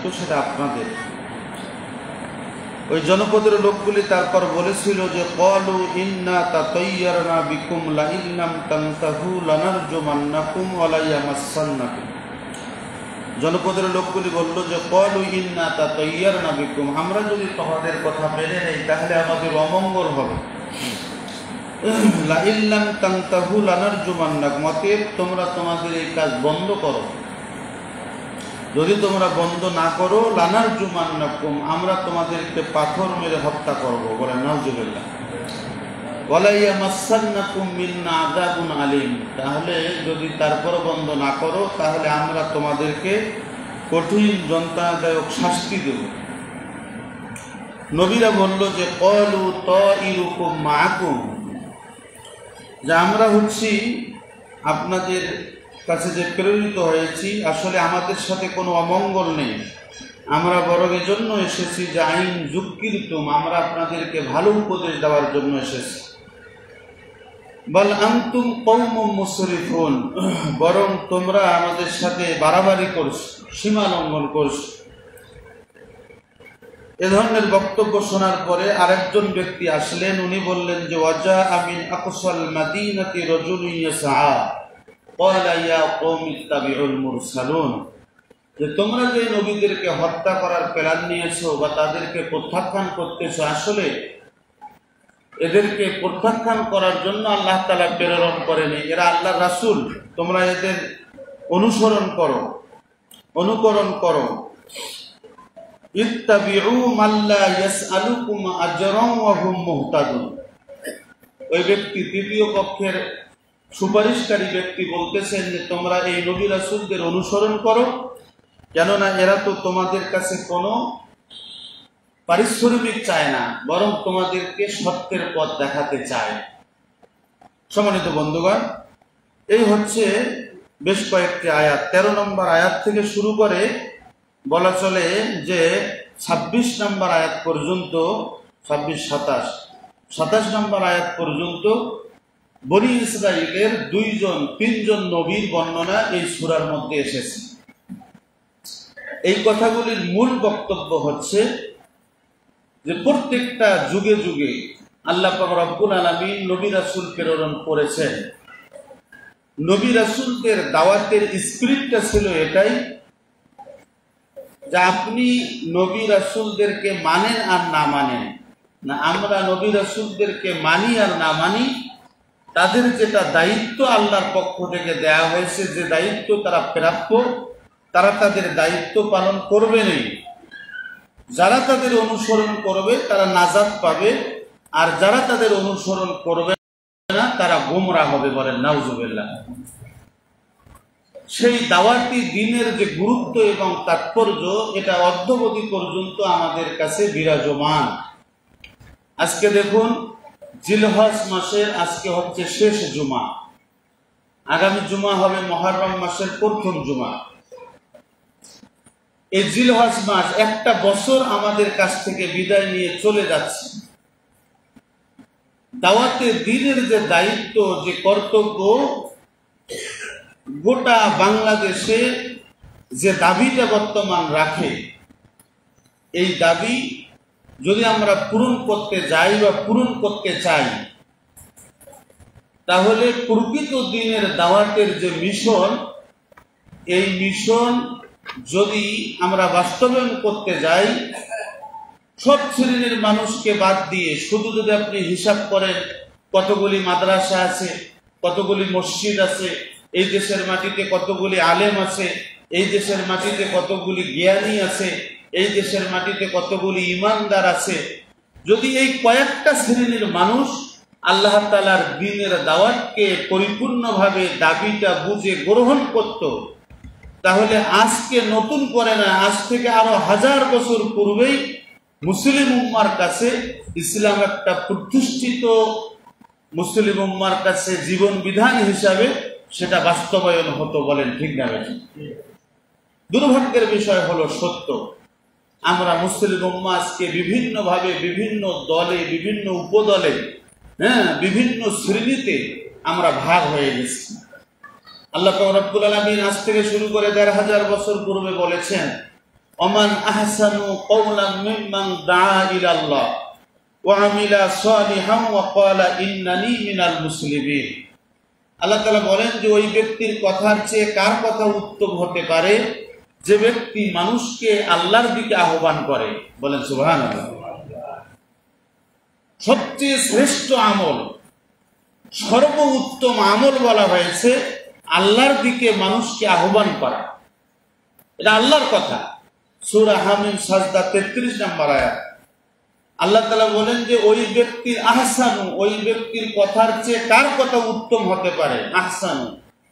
দায়িত্ব সেটা আপনাদের। ওই জনপদের লোকগুলি তারপর বলেছিল যে ক্বালু ইন্না তাতায়্যারনা বিকুম লা ইন লাম তানতাহু লানারজুমান্নাকুম ওয়া লা ইয়ামাসসান্নাকুম। জনপদের লোকগুলি বলল যে ক্বালু ইন্না তাতায়্যারনা বিকুম, আমরা যদি তোমাদের কথা মেনে নেই তাহলে আমাদের অমঙ্গল হবে। লা ইন লাম তানতাহু লানারজুমান্নাকুম, অতএব তোমরা তোমাদের এই কাজ বন্ধ করো। যদি তোমরা বন্ধ না করো লানারজুমান্নাকুম, আমরা তোমাদেরকে পাথর মেরে হত্যা করব। বলেন নাউজুবিল্লাহ। ওয়ালা ইয়ামাসসান্নাকুম মিন্না আযাবুন আলীম, তাহলে যদি তারপর বন্ধ না করো তাহলে আমরা তোমাদেরকে কঠিন যন্ত্রণাদায়ক শাস্তি দেব। নবীরা বলল যে ক্বালু তাইরুকুম মাআকুম, যে আমরা হচ্ছি আপনাদের কাছে যে প্রেরিত হয়েছি, আসলে আমাদের সাথে কোনো অমঙ্গল নেই, আমরা বরং এজন্য এসেছি যে আইন যুক্তিরতুম, আমরা আপনাদেরকে ভালো উপদেশ দেওয়ার জন্য এসেছি। বল আনতুম কওমুম মুসরিফুন, বরং তোমরা আমাদের সাথে বাড়াবাড়ি করছো, সীমা লঙ্ঘন করছো। এ ধরনের বক্তব্য শোনার পরে আরেকজন ব্যক্তি আসলেন, উনি বললেন যে ওয়াজা আমিন আকসাল মাদিনাতি রাজুলুন ইয়াসআ ক্বালা ইয়া কওমি ইত্তাবিউল মুরসালুন, যে তোমরা যে নবীদেরকে হত্যা করার প্ল্যান নিয়েছো বা তাদেরকে প্রত্যাখ্যান করতেছো, আসলে এদেরকে প্রত্যাখ্যান করার জন্য আল্লাহ তাআলা প্রেরণ করেনি, এরা আল্লাহর রাসূল, তোমরা এদের অনুকরণ করো। ইত্তাবিউ মাল্লা ইয়াসআলুকুম আজরান ওয়া হুম মুহতাদুন। ওই ব্যক্তি, তৃতীয় পক্ষের সুপারিশকারী ব্যক্তি বলতেছেন যে তোমরা এই নবী রাসূলদের অনুসরণ করো, কেননা এরা তো তোমাদের কাছে কোনো পারিশ্রমিক চায় না, বরং তোমাদেরকে সত্যের পথ দেখাতে চায়। সম্মানিত বন্ধুগণ, এই হচ্ছে বেশ কয়েকটি আয়াত। 13 নম্বর আয়াত থেকে শুরু করে বলা চলে যে 26 নম্বর আয়াত পর্যন্ত, 27 নম্বর আয়াত পর্যন্ত বনি ইসরাইলের 3জন নবীর বর্ণনা এই সূরার মধ্যে এসেছে। এই কথাগুলির মূল বক্তব্য হচ্ছে যে প্রত্যেকটা যুগে যুগে আল্লাহ পাক রব্বুল আলামিন নবী রাসূল প্রেরণ করেছেন। নবী রাসূলদের দাওয়াতের স্পিরিটটা ছিল এটাই যে আপনি নবী রাসূলদেরকে মানেন আর না মানেন, না আমরা নবী রাসূলদেরকে মানি আর না মানি, তাদের যেটা দায়িত্ব আল্লাহর পক্ষ থেকে দেয়া হয়েছে, যে দায়িত্ব তারা প্রাপ্য, তারা তাদের দায়িত্ব পালন করবেনই। যারা তাদের অনুসরণ করবে তারা নাজাত পাবে, আর যারা তাদের অনুসরণ করবে না তারা গোমরা হবে। বলেন নাউজুবিল্লাহ। সেই দাওয়াতি দ্বীনের যে গুরুত্ব এবং তাৎপর্য, এটা অদ্যাবধি পর্যন্ত আমাদের কাছে বিরাজমান। আজকে দেখুন, জিলহজ মাসের আজকে হচ্ছে শেষ জুমা, আগামী জুমা হবে মুহররম মাসের প্রথম জুমা। এই জিলহজ মাস একটা বছর আমাদের কাছ থেকে বিদায় নিয়ে চলে যাচ্ছে। দাওয়াতে দ্বীনের যে দায়িত্ব, যে কর্তব্য, গোটা বাংলাদেশে যে দাবিটা বর্তমান রাখে, এই দাবি যদি আমরা পূরণ করতে যাই বা পূরণ করতে চাই, তাহলে প্রকৃত দ্বীনের দাওয়াতের যে মিশন, এই মিশন যদি আমরা বাস্তবায়ন করতে যাই, সব শ্রেণীর মানুষকে বাদ দিয়ে শুধু যদি আপনি হিসাব করেন কতগুলি মাদ্রাসা আছে, কতগুলি মসজিদ আছে, এই দেশের মাটিতে কতগুলি আলেম আছে, এই দেশের মাটিতে কতগুলি জ্ঞানী আছে, এই দেশের মাটিতে কতগুলি ইমানদার আছে, যদি এই কয়েকটা শ্রেণীর মানুষ আল্লাহ তাআলার দ্বীনের দাওয়াতকে পরিপূর্ণভাবে দাবিটা বুঝে গ্রহণ করত, তাহলে আজকে নতুন করে না, আজ থেকে আরো 1000 বছর পূর্বেই মুসলিম উম্মার কাছে ইসলাম একটা প্রতিষ্ঠিত, মুসলিম উম্মার কাছে জীবন বিধান হিসাবে সেটা বাস্তবায়ন হতো। বলেন ঠিক না? দুর্ভাগ্যের বিষয় হলো সত্য, আমরা মুসলিম উম্মাহ আজকে বিভিন্নভাবে, বিভিন্ন দলে, বিভিন্ন উপদলে, বিভিন্ন শ্রেণীতে আমরা ভাগ হয়ে গেছি। আল্লাহ পাক রব্বুল আলামিন আজ থেকে শুরু করে 1500 বছর পূর্বে বলেছেন ওমান আহসানু কওলাম মিম্মান দাআ ইলাল্লাহ ওয়া আমিলা সালিহান ওয়া ক্বালা ইন্নানি মিনাল মুসলিমিন। আল্লাহ তাআলা বলেন যে ওই ব্যক্তির কথার চেয়ে কার কথা উত্তম হতে পারে যে ব্যক্তি মানুষকে আল্লাহর দিকে আহ্বান করে। বলেন সুবহানাল্লাহ। সবচেয়ে শ্রেষ্ঠ আমল, সর্বোত্তম আমল বলা হয়েছে আল্লাহর দিকে মানুষকে আহ্বান করা। এটা আল্লাহর কথা। সূরা হামিম সাজদা 33 নম্বর আয়াত। আল্লাহ তাআলা বলেন যে ওই ব্যক্তির আহসানু, ওই ব্যক্তির কথার চেয়ে কার কথা উত্তম হতে পারে? আহসানু,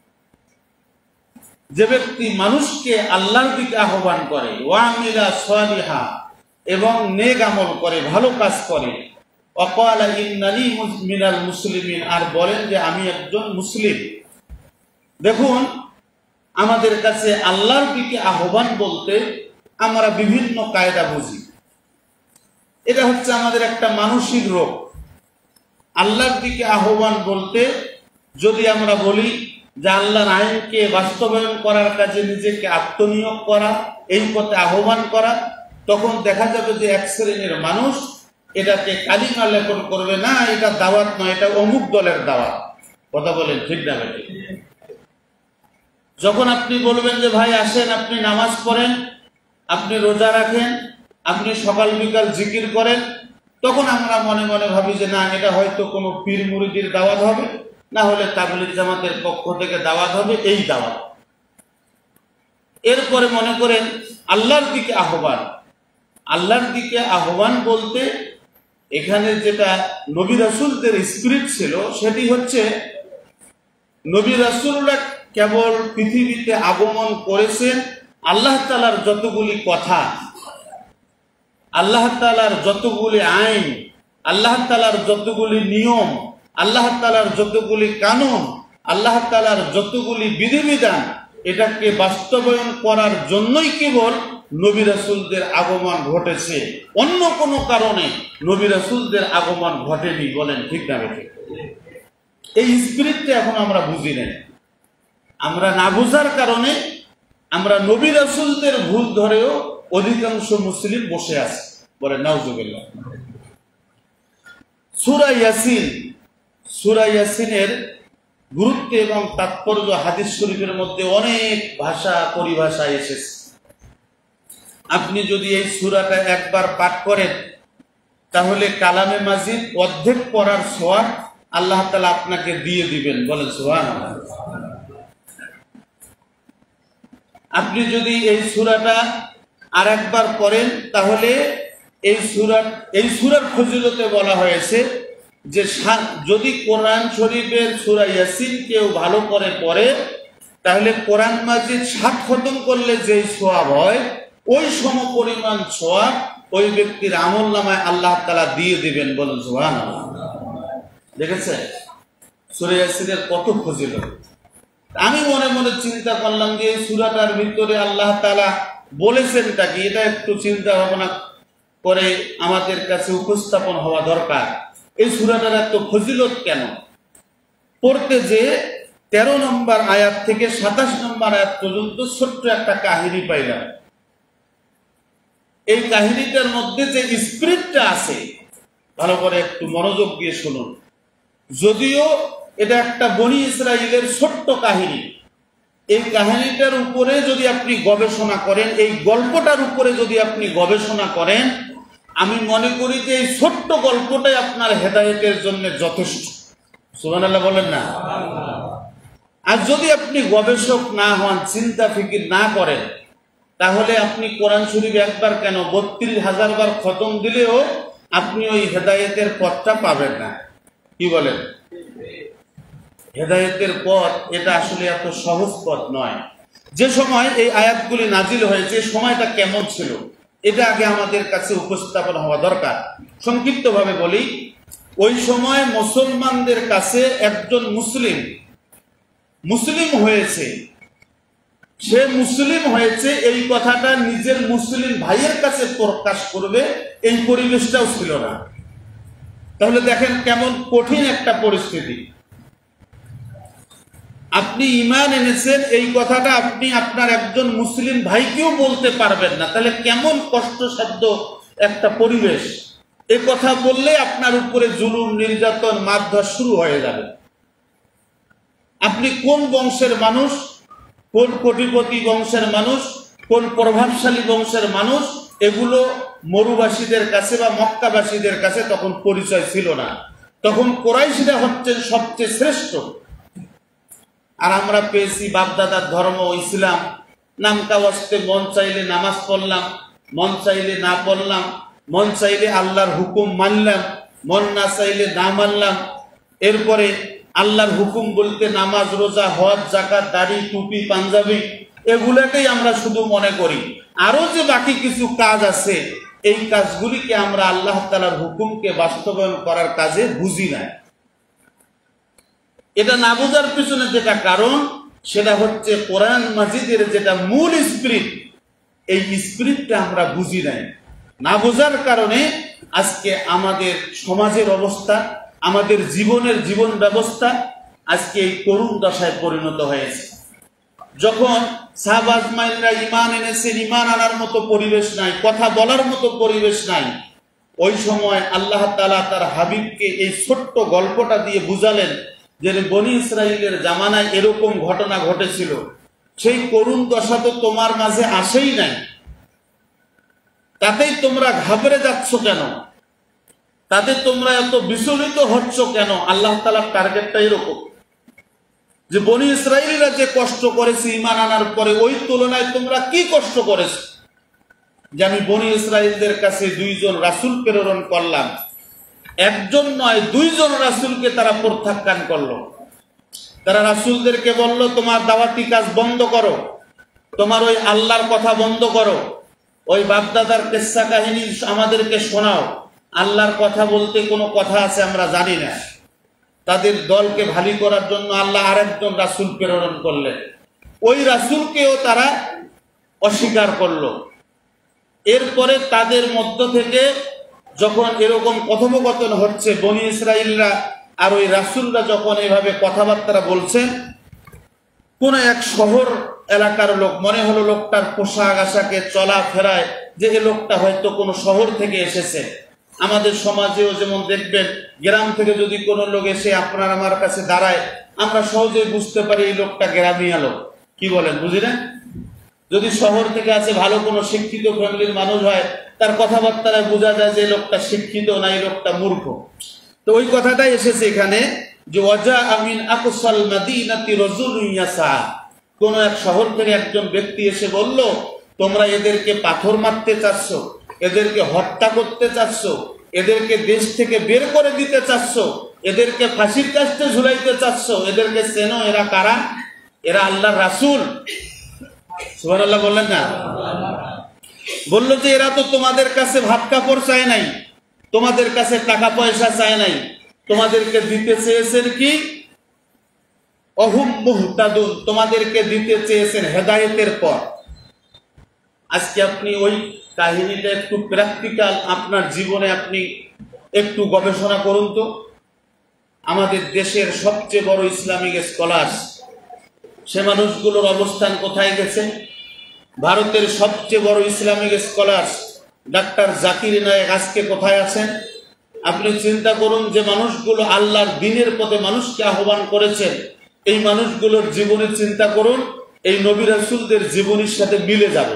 যে ব্যক্তি মানুষকে আল্লাহর দিকে আহ্বান করে, ওয়া আমিলা সালিহা, এবং নেক আমল করে, ভালো কাজ করে, ওয়া ক্বালা ইন্নানি মিনাল মুসলিমিন, আর বলেন যে আমি একজন মুসলিম। দেখুন, আমাদের কাছে আল্লাহর দিকে আহ্বান বলতে আমরা বিভিন্ন কায়দা বুঝি। এটা হচ্ছে আমাদের একটা মানসিক রোগ। আল্লাহর দিকে আহ্বান বলতে যদি আমরা বলি যে আল্লাহর আইনকে বাস্তবায়ন করার কাজে নিজেকে আত্মনিয়োগ করা, এই পথে আহ্বান করা, তখন দেখা যাবে যে এক শ্রেণীর মানুষ এটাকে কালিমা লেপন করবে, না এটা দাওয়াত নয়, এটা অমুক দলের দাওয়াত। কথা বলেন ঠিক না বেঠিক? যখন আপনি বলবেন যে ভাই আসেন, আপনি নামাজ পড়েন, আপনি রোজা রাখেন, আপনি সকাল বিকাল জিকির করেন, তখন আমরা মনে মনে ভাবি যে না, এটা হয়তো কোনো পীর মুরিদির দাওয়াত হবে, না হলে তাবলীগ জামাতের পক্ষ থেকে দাওয়াত হবে, এই দাওয়াত। এরপরে মনে করেন আল্লাহর দিকে আহ্বান। আল্লাহর দিকে আহ্বান বলতে এখানে যেটা নবী রাসূলদের স্পিরিট ছিল সেটি হচ্ছে নবী রাসূলরা কেবল পৃথিবীতে আগমন করেছেন আল্লাহ তাআলার যতগুলি কথা, আল্লাহ তাআলার যতগুলি আইন, আল্লাহ তাআলার যতগুলি নিয়ম, আল্লাহ তাআলার যতগুলি কানুন, আল্লাহ তাআলার যতগুলি বিধিবিধান, এটাকে বাস্তবায়ন করার জন্যই কেবল নবী রাসূলদের আগমন ঘটেছে। অন্য কোনো কারণে নবী রাসূলদের আগমন ঘটেনি। বলেন ঠিক না বেঠিক? এই স্পিরিটটা এখন আমরা বুঝি না। আমরা না বুঝার কারণে আমরা নবী রাসূলদের ভুল ধরেও অধিকাংশ মুসলিম বসে আছে। বলে নাউজুবিল্লাহ। সূরা ইয়াসিন, সূরা ইয়াসিনের গুরুত্ব এবং তাৎপর্য হাদিস শরীফের মধ্যে অনেক ভাষা পরিভাষা এসেছে। আপনি যদি এই সূরাটা একবার পাঠ করেন তাহলে কালামে মাজিদ অর্ধেক পড়ার সওয়াব আল্লাহ তাআলা আপনাকে দিয়ে দিবেন। বলেন সুবহানাল্লাহ। আপনি যদি এই সূরাটা আর একবার পড়েন তাহলে এই সূরার ফজিলতে বলা হয়েছে যে যদি কোরআন শরীফের সূরা ইয়াসিন কেউ ভালো করে পড়ে তাহলে কোরআন মাজিদ 7 খতম করলে যেই সওয়াব হয় ওই সমপরিমাণ সওয়াব ওই ব্যক্তির আমলনামায় আল্লাহ তাআলা দিয়ে দিবেন। বলেন সুবহানাল্লাহ। দেখেছেন সূরা ইয়াসিনের কত ফজিলত। আমি মনে মনে চিন্তা করলাম যে এই সূরাটার ভিতরে আল্লাহ তাআলা বলেছেনটা কি, এটা একটু চিন্তা ভাবনা করে আমাদের কাছে উপস্থাপন হওয়া দরকার। এই সূরাটার এত ফজিলত কেন? পড়তে যে 13 নম্বর আয়াত থেকে 27 নম্বর আয়াত পর্যন্ত ছোট্ট একটা কাহিনী পাইলাম। এই কাহিনীটার মধ্যে যে স্পিরিটটা আছে ভালো করে একটু মনোযোগ দিয়ে শুনুন। যদিও এটা একটা বনি ইসরাইলের ছোট্ট কাহিনী, এই কাহিনীটার উপরে যদি আপনি গবেষণা করেন, এই গল্পটার উপরে যদি আপনি গবেষণা করেন, আমি মনে করি যে এই ছোট্ট গল্পটাই আপনার হেদায়েতের জন্য যথেষ্ট। সুবহানাল্লাহ বলেন না? আর যদি আপনি গবেষক না হন, চিন্তা ফিকির না করেন, তাহলে আপনি কোরআন শরীফ একবার কেন 32,000 বার খতম দিলেও আপনি ওই হেদায়েতের পথটা পাবেন না। কি বলেন? হেদায়েতের পথ এটা আসলে এত সহজ পথ নয়। যে সময় এই আয়াতগুলি নাজিল হয়েছে সময়টা কেমন ছিল এটা আগে আমাদের কাছে উপস্থাপন হওয়া দরকার। সংক্ষিপ্তভাবে বলি, ওই সময় মুসলমানদের কাছে একজন মুসলিম হয়েছে, সে মুসলিম হয়েছে এই কথাটা নিজের মুসলিম ভাইয়ের কাছে প্রকাশ করবে এই পরিবেশটাও ছিল না। তাহলে দেখেন কেমন কঠিন একটা পরিস্থিতি। আপনি ঈমান এনেছেন এই কথাটা আপনি আপনার একজন মুসলিম ভাইকেও বলতে পারবেন না, তাহলে কেমন কষ্টসাধ্য একটা পরিবেশ। এ কথা বললে আপনার উপরে জুলুম, নির্যাতন, মারধর শুরু হয়ে যাবে। আপনি কোন বংশের মানুষ, কোন কোটিপতি বংশের মানুষ, কোন প্রভাবশালী বংশের মানুষ, এগুলো মরুবাসীদের কাছে বা মক্কাবাসীদের কাছে তখন পরিচয় ছিল না। তখন কুরাইশরা হচ্ছেন সবচেয়ে শ্রেষ্ঠ। আর আমরা পেয়েছি বাপদাদার ধর্ম ইসলাম, নামকা ওয়াস্তে মন চাইলে নামাজ পড়লাম, মন চাইলে না পড়লাম, মন চাইলে আল্লাহর হুকুম মানলাম, মন না চাইলে না মানলাম। এরপরে আল্লাহর হুকুম বলতে নামাজ, রোজা, হজ, যাকাত, দাড়ি, টুপি, পাঞ্জাবি, এগুলাকেই আমরা শুধু মনে করি। আরো যে বাকি কিছু কাজ আছে, এই কাজগুলিকে আমরা আল্লাহ তাআলার হুকুমকে বাস্তবায়ন করার কাজে বুঝি না। এটা না বোঝার পিছনে যেটা কারণ, সেটা হচ্ছে কোরআন মাজিদের যেটা মূল স্পিরিট, এই স্পিরিটটা আমরা বুঝি নাই। না বোঝার কারণে আজকে আমাদের সমাজের অবস্থা, আমাদের জীবন ব্যবস্থা আজকে এই করুণ দশায় পরিণত হয়েছে। যখন সাহাবা আজমাইনরা ঈমান এনেছেন, ঈমান আনার মতো পরিবেশ নাই, কথা বলার মতো পরিবেশ নাই, ওই সময় আল্লাহ তাআলা তার হাবিবকে এই ছোট্ট গল্পটা দিয়ে বুঝালেন যে বনি ইসরাইলের জামানায় এরকম ঘটনা ঘটেছিল। সেই করুণ দশা তো তোমার মাঝে আসেই নাই, তাতেই তোমরা ঘাবড়ে যাচ্ছ কেন? তাতে তোমরা এত বিচলিত হচ্ছ কেন? আল্লাহ তাআলার টার্গেটটা এরকম যে বনি ইসরাইলরা যে কষ্ট করেছে ঈমান আনার পরে, ওই তুলনায় তোমরা কি কষ্ট করেছ? যে আমি বনি ইসরাইলদের কাছে 2 জন রাসূল প্রেরণ করলাম, একজন নয় 2 জন রাসূলকে তারা প্রত্যাখ্যান করলো। তারা রাসূলদেরকে বলল, তোমার দাওয়াতি কাজ বন্ধ করো, তোমার ওই আল্লাহর কথা বন্ধ করো, ওই বাপদাদার কিস্সা কাহিনী আমাদেরকে শোনাও, আল্লাহর কথা বলতে কোনো কথা আছে আমরা জানি না। তাদের দলকে ভারী করার জন্য আল্লাহ আরেকজন রাসূল প্রেরণ করলেন, ওই রাসূলকেও তারা অস্বীকার করলো। এরপরে তাদের মধ্য থেকে যখন এরকম কথোপকথন হচ্ছে, বনি ইসরাইলরা আর ওই রাসূলরা যখন এভাবে কথাবার্তা বলছেন, কোন এক শহর এলাকার লোক, মনে হলো লোকটার পোশাক আশাকে, চলাফেরায় যে এ লোকটা হয়তো কোনো শহর থেকে এসেছে। আমাদের সমাজেও যেমন দেখবেন, গ্রাম থেকে যদি কোনো লোক এসে আপনার আমার কাছে দাঁড়ায়, আমরা সহজেই বুঝতে পারি এই লোকটা গ্রামীয় লোক। কি বলেন, বুঝি না? যদি শহর থেকে আসে, ভালো কোনো শিক্ষিত ফ্যামিলির মানুষ হয়, তার কথাবার্তায় বোঝা যায় যে লোকটা শিক্ষিত না, এই লোকটা মূর্খ। তো ওই কথাটাই এসেছে এখানে যে ওয়াজা আমিন আকসাল মাদিনাতি রাজুলুন ইয়াসা, কোন এক শহর থেকে একজন ব্যক্তি এসে বলল, তোমরা এদেরকে পাথর মারতে চাচ্ছ, এদেরকে হত্যা করতে চাচ্ছ, এদেরকে দেশ থেকে বের করে দিতে চাচ্ছ, এদেরকে ফাঁসির কাস্টে ঝুলাইতে চাচ্ছ, এদেরকে চেনো? এরা কারা? এরা আল্লাহর রাসূল। সুবহানাল্লাহ বললেন না? বললো যে এরা তো তোমাদের কাছে ভাত কাপড় চায় নাই, তোমাদের কাছে টাকা পয়সা চায় নাই, তোমাদেরকে দিতে চেয়েছেন কি? অহুম মুহতাদুন, তোমাদেরকে দিতে চেয়েছেন হেদায়েতের পথ। আজকে আপনি ওই কাহিনীটা একটু প্র্যাকটিক্যাল আপনার জীবনে আপনি একটু গবেষণা করুন তো। আমাদের দেশের সবচেয়ে বড় ইসলামিক স্কলার্স, সে মানুষগুলোর অবস্থান কোথায় গেছে? ভারতের সবচেয়ে বড় Islamic scholars doctor Zakir Naik আজকে কোথায় আছেন? আপনি চিন্তা করুন, যে মানুষগুলো আল্লাহর দ্বীনের পথে মানুষকে আহ্বান করেছেন, এই মানুষগুলোর জীবনে চিন্তা করুন, এই নবী রাসূলদের জীবনের সাথে মিলে যাবে।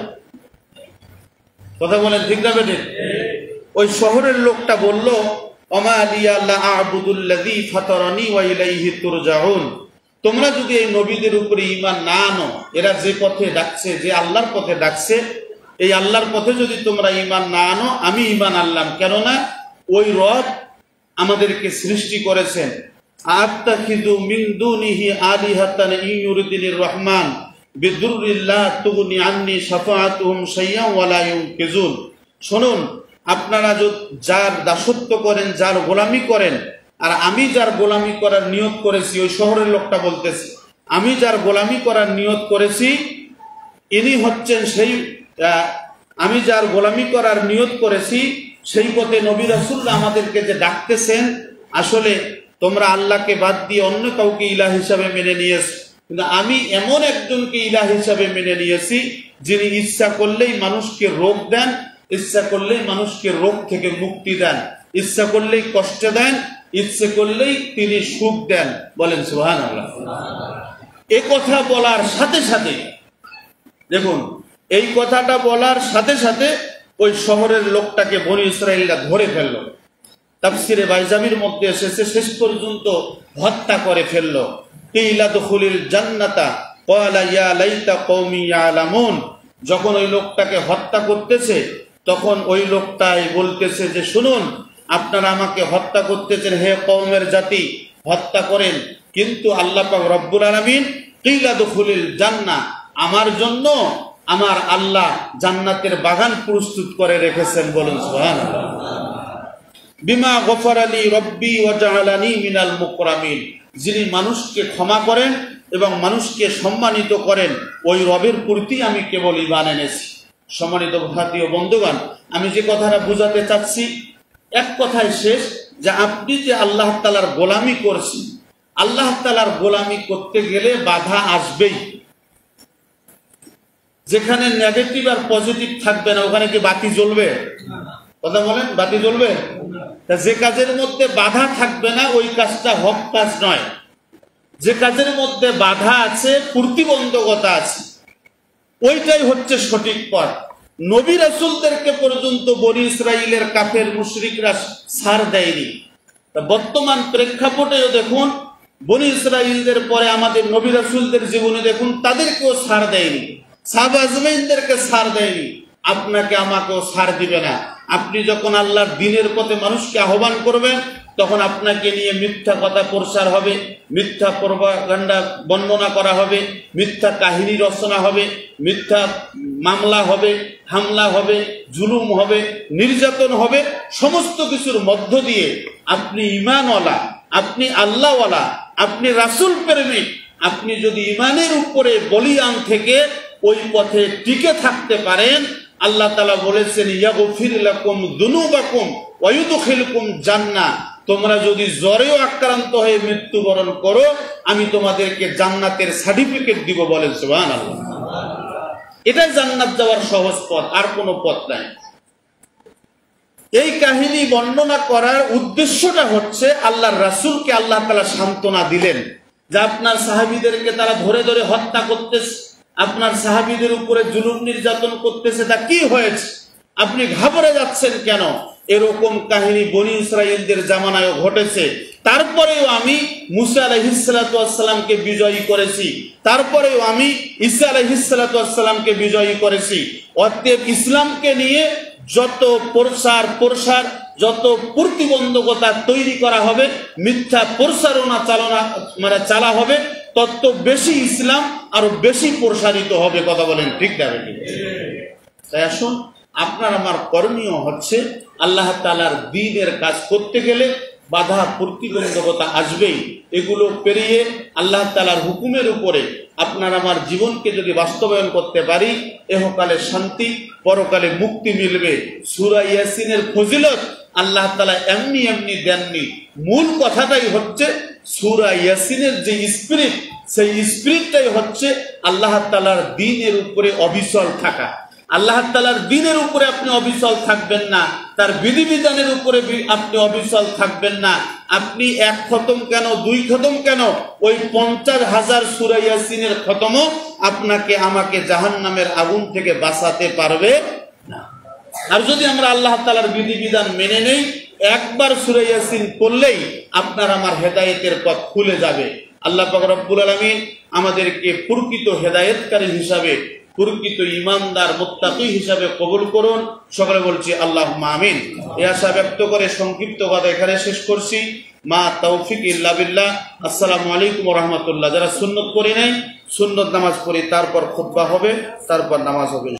কথা বলেন, ঠিক না বেঠিক? ওই শহরের লোকটা বলল, ওমা আলিয়া লা আ'বুদুল্লাযী ফাতারানী ওয়া ইলাইহি তুরজাউন, তোমরা যদি এই নবীদের উপরে ঈমান না আনো, এরা যে পথে ডাকছে, যে আল্লাহর পথে ডাকছে, এই আল্লাহর পথে যদি তোমরা ঈমান না আনো, আমি ঈমান আনলাম। কেননা ওই রব আমাদেরকে সৃষ্টি করেছেন। আত্তাখিযু মিন দুনিহি আলিহাতান ইউরিদিনির রহমান বিদুররিল্লাহ তুগনি আন্নি শাফাআতুহুম শাইয়্যান ওয়া লা ইউনকিজুন। শুনুন, আপনারা যার দাসত্ব করেন, যার গোলামি করেন, আর আমি যার গোলামি করার নিয়ত করেছি, ওই শহরের লোকটা বলতেছি, আমি যার গোলামি করার নিয়ত করেছি, ইনি হচ্ছেন সেই, আমি যার গোলামি করার নিয়ত করেছি, সেই পথে নবী রাসূলরা আমাদেরকে যে ডাকতেছেন, আসলে তোমরা আল্লাহকে বাদ দিয়ে অন্য কাউকে ইলাহ হিসাবে মেনে নিয়েছ, কিন্তু আমি এমন একজনকে ইলাহ হিসাবে মেনে নিয়েছি যিনি ইচ্ছা করলেই মানুষকে রোগ দেন, ইচ্ছা করলেই মানুষকে রোগ থেকে মুক্তি দেন, ইচ্ছা করলেই কষ্ট দেন, ইচ্ছে করলেই তিনি সুখ দেন। বলেন সুবহানাল্লাহ। এই কথা বলার সাথে সাথে দেখুন, এই কথাটা বলার সাথে সাথে ওই শহরের লোকটাকে বনী ইসরাইলরা ধরে ফেললো। তাফসিরে বাইজামির মধ্যে এসেছে শেষ পর্যন্ত হত্যা করে ফেললো। কিলা দুখুলিল জান্নাতা ক্বালা ইয়া লাইতা কওমি ইয়ালামুন। যখন ওই লোকটাকে হত্যা করতেছে তখন ওই লোকটাই বলতেছে যে শুনুন, আপনারা আমাকে হত্যা করতেছেন, হে কওমের জাতি, হত্যা করেন, কিন্তু আল্লাহ পাক রব্বুল আলামিন কিলা দুখুলিল জান্নাহ, আমার জন্য আমার আল্লাহ জান্নাতের বাগান প্রস্তুত করে রেখেছেন। বলুন সুবহানাল্লাহ। বিমা গফার আলী রব্বি ওয়া জাআলানি মিনাল মুকরামিন। যিনি মানুষকে ক্ষমা করেন এবং মানুষকে সম্মানিত করেন, ওই রবের প্রতি আমি কেবল ঈমান এনেছি। সম্মানিত ভারতীয় বন্ধুগণ, আমি যে কথাটা বুঝাতে চাচ্ছি এক কথায় শেষ, যে আপনি যে আল্লাহ তাআলার গোলামি করছেন, আল্লাহ তাআলার গোলামি করতে গেলে বাধা আসবেই। যেখানে নেগেটিভ আর পজিটিভ থাকবে না ওখানে কি বাতি জ্বলবে? কথা বলেন, বাতি জ্বলবে? যে কাজের মধ্যে বাধা থাকবে না ওই কাজটা হক কাজ নয়। যে কাজের মধ্যে বাধা আছে, প্রতিবন্ধকতা আছে, ওইটাই হচ্ছে সঠিক পথ। নবী রাসূলদেরকে পর্যন্ত বনী ইসরাইলের কাফের মুশরিকরা ছাড় দেয়নি। বর্তমান প্রেক্ষাপটেও দেখুন, বনী ইসরাইলদের পরে আমাদের নবী রাসূলদের জীবনে দেখুন, তাদেরকেও ছাড় দেয়নি, সাহাবা আজমাইনদেরকে ছাড় দেয়নি, আপনাকে আমাকেও ছাড় দিবে না। আপনি যখন আল্লাহর দ্বীনের পথে মানুষকে আহ্বান করবেন তখন আপনাকে নিয়ে মিথ্যা কথা প্রচার হবে, মিথ্যা প্রপাগান্ডা বর্ণনা করা হবে, মিথ্যা কাহিনী রচনা হবে, মিথ্যা মামলা হবে, হামলা হবে, জুলুম হবে, নির্যাতন হবে। সমস্ত কিছুর মধ্য দিয়ে আপনি ঈমানওয়ালা, আপনি আল্লাহওয়ালা, আপনি রাসূল প্রেমিক, আপনি যদি ঈমানের উপরে বলিয়ান থেকে ওই পথে টিকে থাকতে পারেন, আল্লাহ তাআলা বলেছেন ইয়াগফির লাকুম যুনুবাকুম ওয়া ইউদখিলকুম জান্নাহ। তোমরা যদি জ্বরেও আক্রান্ত হয়ে মৃত্যুবরণ করো, আমি তোমাদেরকে জান্নাতের সার্টিফিকেট দিব। বলেন সুবহানাল্লাহ। এটাই জান্নাত যাওয়ার সহজ পথ, আর কোনো পথ নাই। এই কাহিনী বর্ণনা করার উদ্দেশ্যটা হচ্ছে আল্লাহর রাসূলকে আল্লাহ তাআলা সান্ত্বনা দিলেন যে আপনার সাহাবীদেরকে তারা ধরে ধরে হত্যা করতেছে, আপনার সাহাবীদের উপরে জুলুম নির্যাতন করতেছে, তা কি হয়েছে? আপনি ঘাবড়ে যাচ্ছেন কেন? এরকম কাহিনী বনী ইসরাইলদের জামানায়ও ঘটেছে। তারপরেও আমি মুসা আলাইহিস সালাতু ওয়াস সালামকে বিজয়ী করেছি, তারপরেও আমি ঈসা আলাইহিস সালাতু ওয়াস সালামকে বিজয়ী করেছি। অতএব ইসলামকে নিয়ে যত প্রসার যত প্রতিবন্ধকতা তৈরি করা হবে, মিথ্যা প্রচারণা চালা হবে, তত বেশি ইসলাম আরো বেশি প্রসারিত হবে। কথা বলেন ঠিক না? তাই আসুন, আপনার আমার করণীয় হচ্ছে আল্লাহ তাআলার দ্বীনের কাজ করতে গেলে বাধা প্রতিবন্ধকতা আসবেই। এগুলো পেরিয়ে আল্লাহ তাআলার হুকুমের উপরে আপনার আমার জীবনকে যদি বাস্তবায়ন করতে পারি, এহকালে শান্তি, পরকালে মুক্তি মিলবে। সূরা ইয়াসিনের ফজিলত আল্লাহ তাআলা এমনি এমনি দেননি। মূল কথাটাই হচ্ছে সূরা ইয়াসিনের যে স্পিরিট, সেই স্পিরিটটাই হচ্ছে আল্লাহ তাআলার দ্বীনের উপরে অবিচল থাকা। আল্লাহ তাআলার দ্বীনের উপরে আপনি অবিচল থাকবেন না, তার বিধিবিধানের উপরে আপনি অবিচল থাকবেন না। আপনি এক খতম কেন, দুই খতম কেন, ওই 50,000 সূরা ইয়াসিনের খতমও আপনাকে আমাকে জাহান্নামের আগুন থেকে বাঁচাতে পারবে না। আর যদি আমরা আল্লাহ তাআলার বিধিবিধান মেনে নেই, একবার সূরা ইয়াসিন পড়লেই আপনার আমার হেদায়েতের পথ খুলে যাবে। আল্লাহ পাক রব্বুল আলামিন আমাদেরকে প্রকৃত হেদায়েতকারী হিসাবে, প্রকৃত ঈমানদার মুত্তাকি হিসাবে কবুল করুন। সকলে বলছি আল্লাহুম্মা আমিন। এই আশা ব্যক্ত করে সংক্ষিপ্ত কথা এখানে শেষ করছি। মা তৌফিক ইল্লা বিল্লাহ। আসসালামু আলাইকুম ওয়া রাহমাতুল্লাহ। যারা সুন্নত পড়ি নাই, সুন্নত নামাজ পড়ি, তারপর খুতবা হবে, তারপর নামাজ হবে।